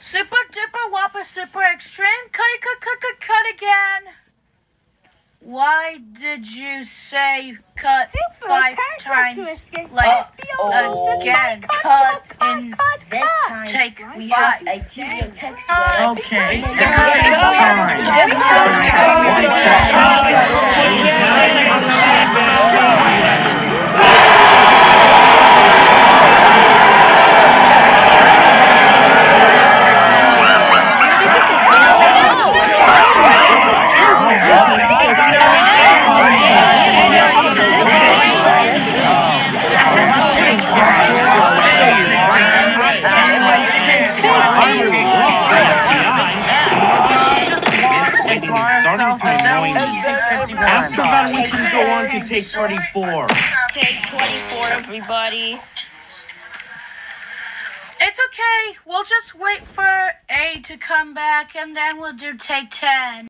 Super duper whopper super extreme. Cut again. Why did you say cut Super, 5 times? Like again. Cut. In This time take we 5. have a TV text word. Okay. And The then cutting Starting to annoy me. After that, we can go on to take 34. Take 24, everybody. It's okay. We'll just wait for A to come back and then we'll do take 10.